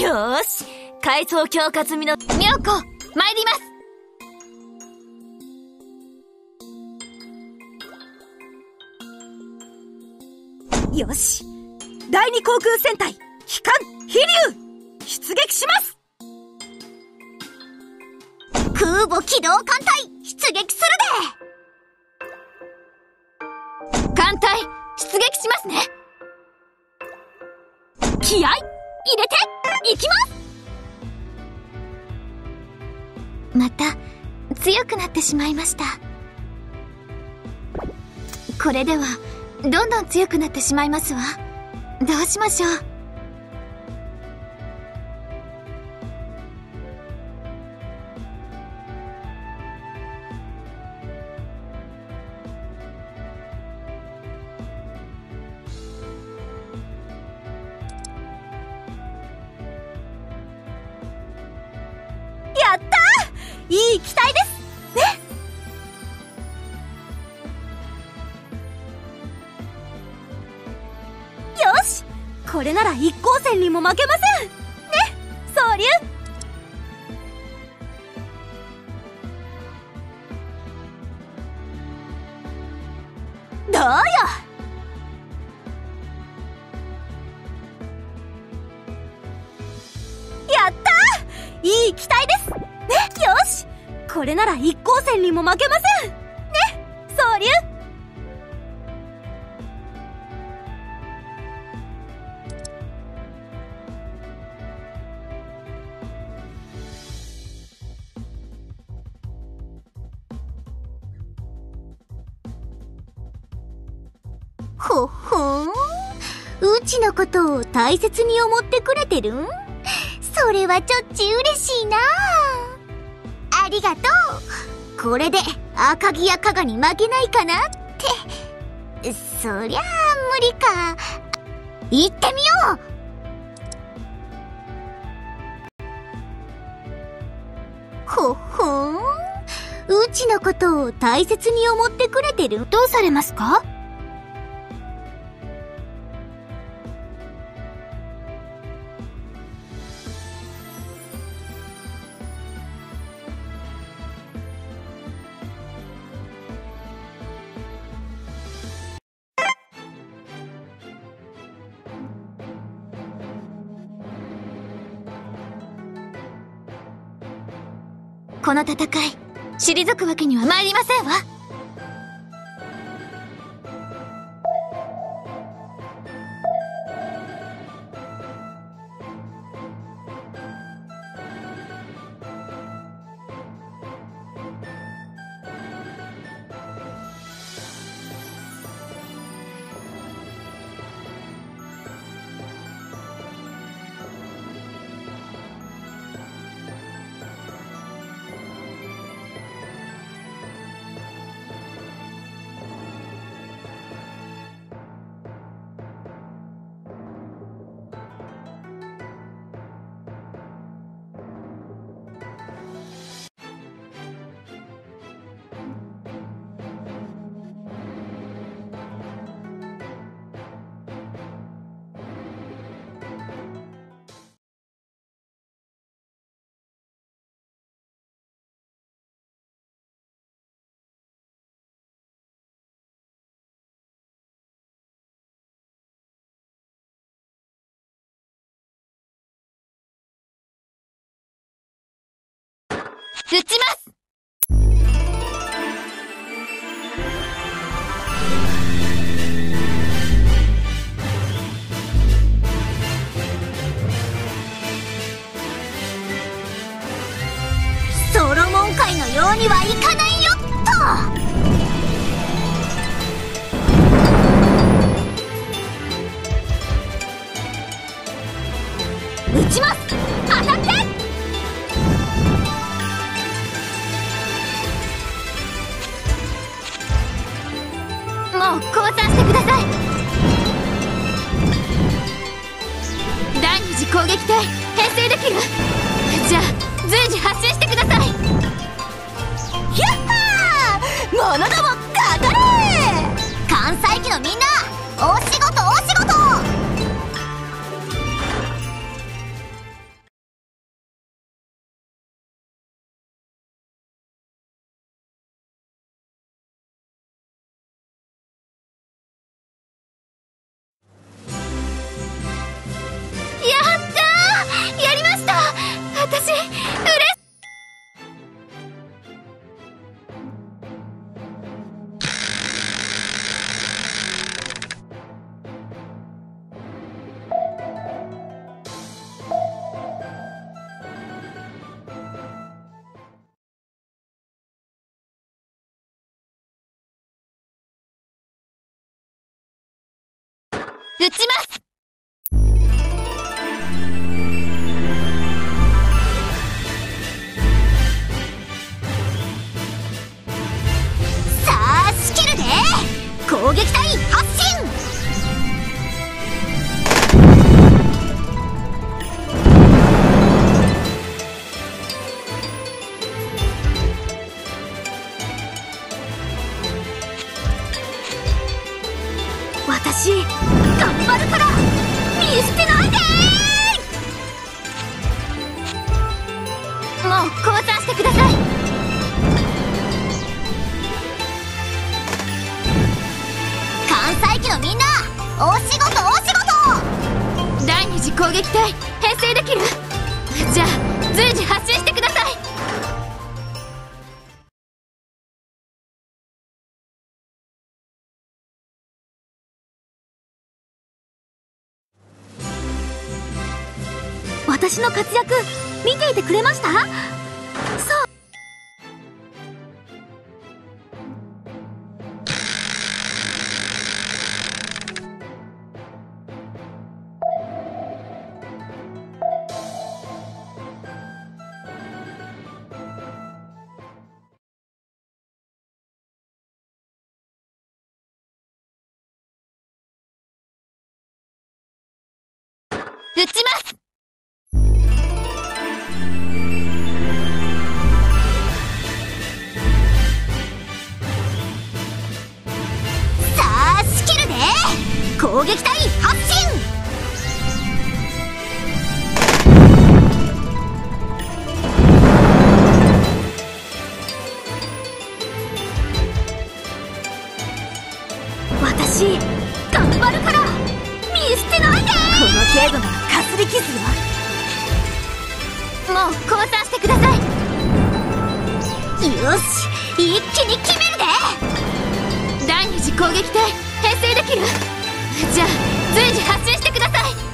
よーし、階層強化済みの妙子、参ります。 よし、第二航空戦隊機関飛竜出撃します。 空母機動艦隊出撃するで。艦隊出撃しますね。気合い入れていきます。また強くなってしまいました。これではどんどん強くなってしまいますわ。どうしましょう。 やったー、いい機体ですね。よし、これなら一光線にも負けませんね。総流。どうよ。やったー、いい機体ですね。よし、これなら一光線にも負けませんね。総流。 ほほん、うちのことを大切に思ってくれてるん？それはちょっち嬉しいな。ありがとう。これで赤城や加賀に負けないかなって。そりゃあ無理か。行ってみよう。ほほん、うちのことを大切に思ってくれてる？どうされますか？この戦い、退くわけには参りませんわ。撃ちます。ソロモン界のようにはいかないよっと。撃ちます。当たって。もう降参してください。第二次攻撃艇編成できる？じゃあ随時発進してください。 やっはー、者どもかかれ。 関西機のみんな、お仕事お仕事。 撃ちます。さあ仕切るで。攻撃隊発進。私頑張るから見捨てないでー。もう降参してください。関西機のみんな、お仕事お仕事。第二次攻撃隊編成できる？じゃあ随時発進してください。 私の活躍見ていてくれました？そう。 撃ちます。攻撃隊発進。 私頑張るから見捨てないで。この程度ならかすり傷はもう降参してください。よし一気に決めるで。第二次攻撃隊編成できる？じゃあ随時発進してください。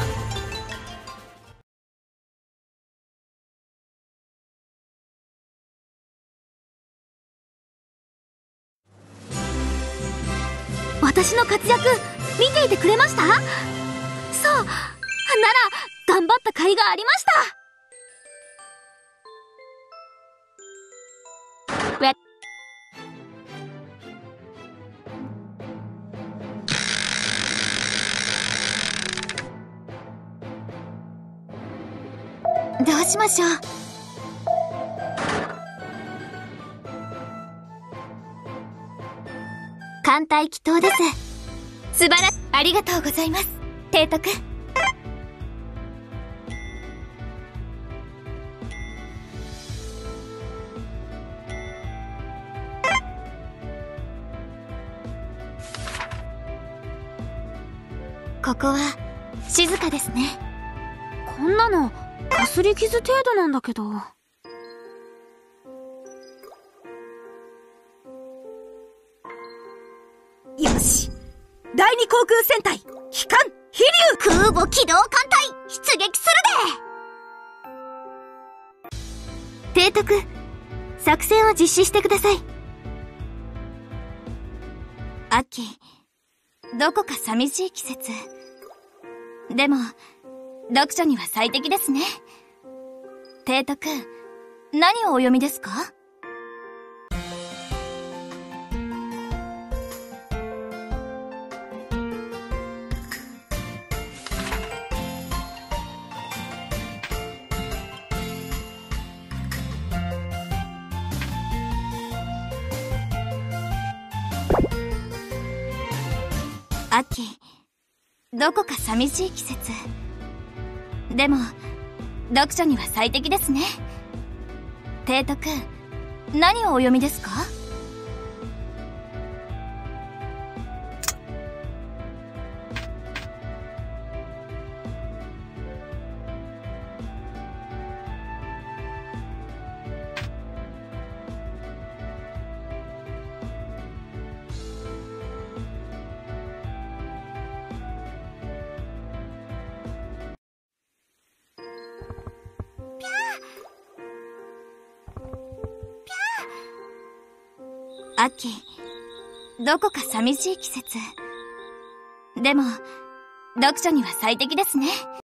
私の活躍見ていてくれました？そう、なら頑張った甲斐がありました。 どうしましょう。艦隊祈祷です。素晴らしい。ありがとうございます提督。ここは静かですね。 こんなのかすり傷程度なんだけど。よし、第二航空戦隊機関飛竜。 空母機動艦隊出撃するで。提督、作戦を実施してください。秋、どこか寂しい季節。でも読書には最適ですね。提督、何をお読みですか？秋、どこか寂しい季節。でも読書には最適ですね。提督、何をお読みですか？秋、どこか寂しい季節。でも読書には最適ですね。